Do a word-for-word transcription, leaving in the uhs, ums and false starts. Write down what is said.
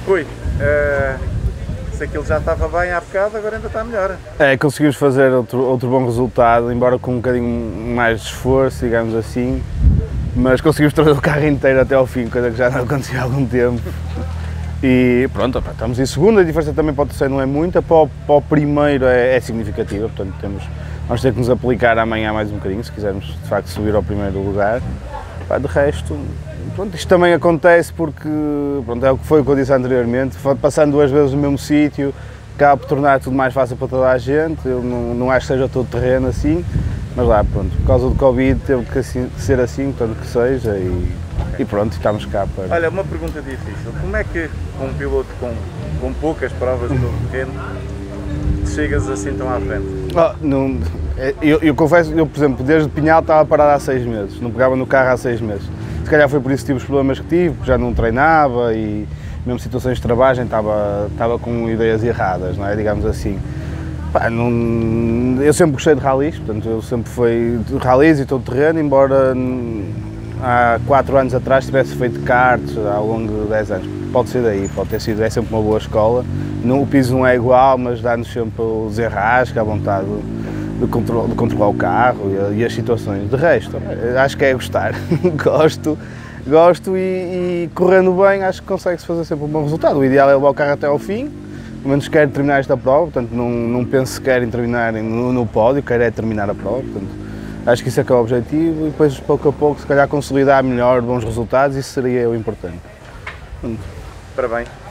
Rui, uh, se aquilo já estava bem há bocado, agora ainda está melhor. É, conseguimos fazer outro, outro bom resultado, embora com um bocadinho mais de esforço, digamos assim, mas conseguimos trazer o carro inteiro até ao fim, coisa que já não acontecia há algum tempo. E pronto, opa, estamos em segundo, a diferença também para o terceiro não é muita, para o, para o primeiro é, é significativa, portanto temos, vamos ter que nos aplicar amanhã mais um bocadinho, se quisermos de facto subir ao primeiro lugar. Pá, de resto, pronto, isto também acontece porque, pronto, é o que foi o que eu disse anteriormente, passando duas vezes no mesmo sítio, acaba por tornar tudo mais fácil para toda a gente, eu não, não acho que seja todo terreno assim, mas lá, pronto, por causa do Covid teve que assim, ser assim, tanto que seja, e, e pronto, estamos cá para... Olha, uma pergunta difícil, como é que um piloto com, com poucas provas de terreno chegas assim tão à frente? Oh, não, eu, eu confesso, eu por exemplo, desde Pinhal estava parado há seis meses, não pegava no carro há seis meses. Se calhar foi por isso que tive os problemas que tive, porque já não treinava e mesmo situações de trabalho estava, estava com ideias erradas, não é? Digamos assim. Pá, não, eu sempre gostei de ralis, portanto eu sempre fui de ralis e todo terreno, embora há quatro anos atrás tivesse feito karts ao longo de dez anos. Pode ser daí, pode ter sido, é sempre uma boa escola. Não, o piso não é igual, mas dá-nos sempre o desenrasque, a vontade de, control, de controlar o carro e, e as situações. De resto, acho que é gostar, gosto, gosto e, e correndo bem acho que consegue-se fazer sempre um bom resultado. O ideal é levar o carro até ao fim, pelo menos quero terminar esta prova, portanto não, não penso sequer em terminar no, no pódio, quero é terminar a prova, portanto, acho que isso é que é o objetivo e depois pouco a pouco se calhar consolidar melhor bons resultados, isso seria o importante. Parabéns.